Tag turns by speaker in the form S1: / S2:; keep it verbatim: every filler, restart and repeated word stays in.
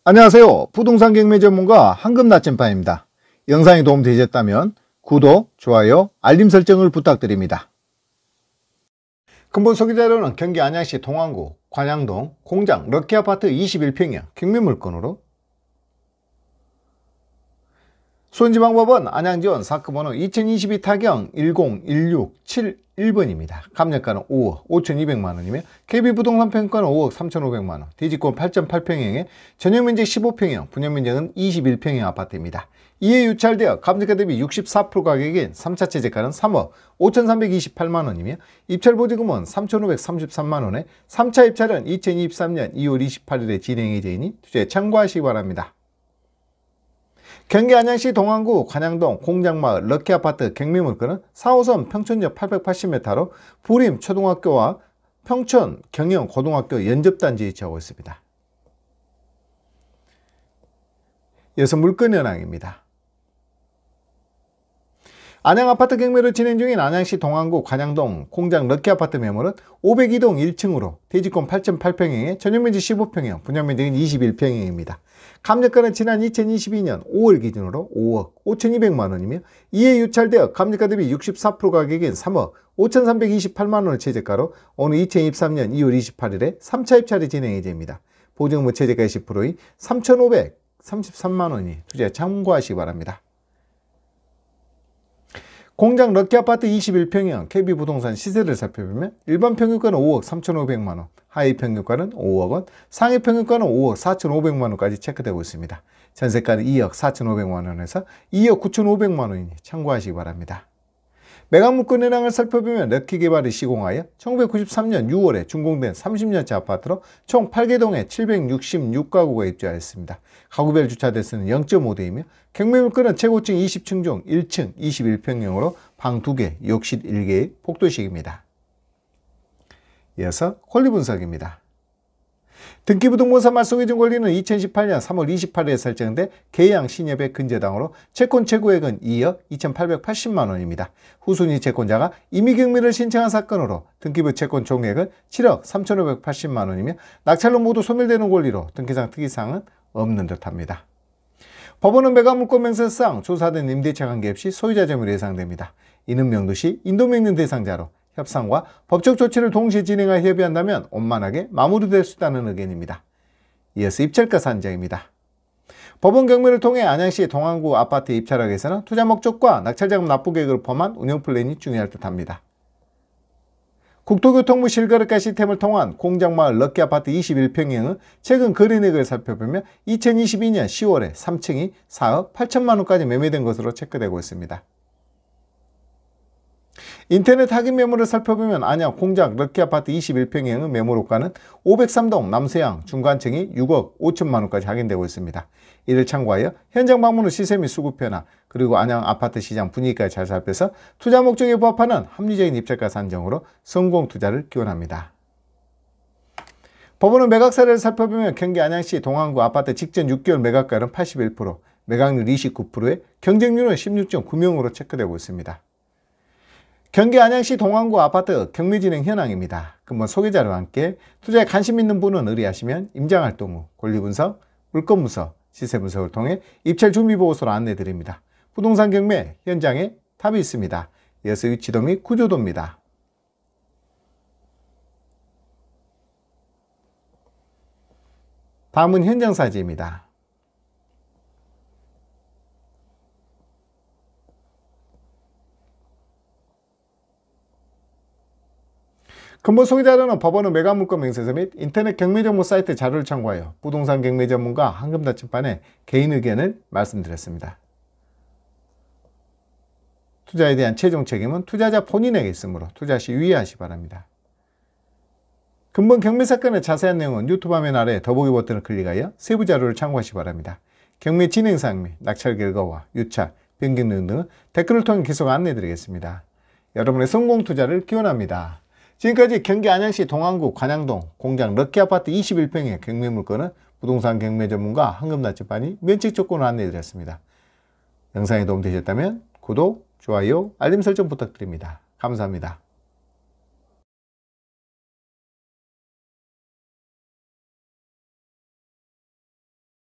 S1: 안녕하세요. 부동산 경매 전문가 황금나침반입니다. 영상이 도움되셨다면 구독, 좋아요, 알림 설정을 부탁드립니다. 근본 소개자료는 경기 안양시 동안구 관양동 공장 럭키아파트 이십일 평형 경매 물건으로 손지방법원 안양지원 사건번호 이천이십이 타경 일공일육칠일 번입니다. 감정가는 오억 오천이백만 원이며 케이비부동산 평가는 오억 삼천오백만 원, 대지권 팔 점 팔 평형에 전용면적 십오 평형, 분양면적은 이십일 평형 아파트입니다. 이에 유찰되어 감정가 대비 육십사 퍼센트 가격인 삼 차 최저가는 삼억 오천삼백이십팔만 원이며 입찰보증금은 삼천오백삼십삼만 원에 삼 차 입찰은 이천이십삼 년 이월 이십팔일에 진행 예정이니 투자에 참고하시기 바랍니다. 경기 안양시 동안구 관양동 공장마을 럭키아파트 경매 물건은 사 호선 평촌역 팔백팔십 미터로 부림 초등학교와 평촌 경영 고등학교 연접단지에 위치하고 있습니다. 이어서 물건 현황입니다. 안양아파트 경매로 진행 중인 안양시 동안구 관양동 공장 럭키아파트 매물은 오백이 동 일 층으로 대지권 팔 점 팔 평형에 전용면적 십오 평형, 분양면적은 이십일 평형입니다. 감정가는 지난 이천이십이 년 오월 기준으로 오억 오천이백만 원이며 이에 유찰되어 감정가 대비 육십사 퍼센트 가격인 삼억 오천삼백이십팔만 원의 최저가로 오늘 이천이십삼 년 이월 이십팔일에 삼 차 입찰이 진행 예정입니다. 보증금 최저가 십 퍼센트인 삼천오백삼십삼만 원이 투자에 참고하시기 바랍니다. 공장 럭키아파트 이십일 평형 케이비부동산 시세를 살펴보면 일반 평균가는 오억 삼천오백만 원, 하위 평균가는 오억 원, 상위 평균가는 오억 사천오백만 원까지 체크되고 있습니다. 전세가는 이억 사천오백만 원에서 이억 구천오백만 원이니 참고하시기 바랍니다. 매각 물건 현황을 살펴보면 럭키개발이 시공하여 천구백구십삼 년 유월에 준공된 삼십 년째 아파트로 총 팔 개 동에 칠백육십육 가구가 입주하였습니다. 가구별 주차 대수는 영 점 오 대이며 경매 물건은 최고층 이십 층 중 일 층 이십일 평형으로 방 두 개, 욕실 일 개의 복도식입니다. 이어서 권리 분석입니다. 등기부등본상 말소기준 권리는 이천십팔 년 삼월 이십팔일에 설정돼 계양 신협의 근저당으로 채권 최고액은 이억 이천팔백팔십만 원입니다. 후순위 채권자가 임의경매를 신청한 사건으로 등기부 채권 총액은 칠억 삼천오백팔십만 원이며 낙찰로 모두 소멸되는 권리로 등기상 특이사항은 없는 듯합니다. 법원은 매각물건 명세상 조사된 임대차 관계없이 소유자 점유로 예상됩니다. 이는 명도시 인도명령 대상자로 협상과 법적 조치를 동시에 진행하여 협의한다면 원만하게 마무리될 수 있다는 의견입니다. 이어서 입찰가 산정입니다. 법원 경매를 통해 안양시 동안구 아파트 입찰하기 위해서는 투자 목적과 낙찰자금 납부 계획을 포함한 운영 플랜이 중요할 듯합니다. 국토교통부 실거래가 시스템을 통한 공장마을 럭키아파트 이십일 평형은 최근 거래내역을 살펴보면 이천이십이 년 시월에 삼 층이 사억 팔천만 원까지 매매된 것으로 체크되고 있습니다. 인터넷 확인 매물을 살펴보면 안양 공장 럭키아파트 이십일 평형의 매물호가는 오백삼 동 남서양 중간층이 육억 오천만 원까지 확인되고 있습니다. 이를 참고하여 현장 방문 후 시세 및 수급 변화 그리고 안양 아파트 시장 분위기까지 잘 살펴서 투자 목적에 부합하는 합리적인 입찰가 산정으로 성공 투자를 기원합니다. 법원은 매각 사례를 살펴보면 경기 안양시 동안구 아파트 직전 육 개월 매각가율은 팔십일 퍼센트, 매각률 이십구 퍼센트에 경쟁률은 십육 점 구 명으로 체크되고 있습니다. 경기 안양시 동안구 아파트 경매 진행 현황입니다. 근본 소개자료와 함께 투자에 관심 있는 분은 의뢰하시면 임장활동 후 권리분석, 물건분석, 시세분석을 통해 입찰 준비보고서를 안내드립니다. 부동산 경매 현장에 탑이 있습니다. 이어서 위치도 및 구조도입니다. 다음은 현장사진입니다. 근본 소개자료는 법원은 매각물건 명세서 및 인터넷 경매정보 사이트 자료를 참고하여 부동산 경매 전문가 황금나침반의 개인 의견을 말씀드렸습니다. 투자에 대한 최종 책임은 투자자 본인에게 있으므로 투자 시 유의하시기 바랍니다. 근본 경매 사건의 자세한 내용은 유튜브 화면 아래 더보기 버튼을 클릭하여 세부 자료를 참고하시기 바랍니다. 경매 진행 사항 및 낙찰 결과와 유찰, 변경 내용 등은 댓글을 통해 계속 안내드리겠습니다. 여러분의 성공 투자를 기원합니다. 지금까지 경기 안양시 동안구 관양동 공장 럭키아파트 이십일 평의 경매 물건은 부동산 경매 전문가 황금나침반이 면책 조건을 안내해드렸습니다. 영상이 도움되셨다면 구독, 좋아요, 알림 설정 부탁드립니다. 감사합니다.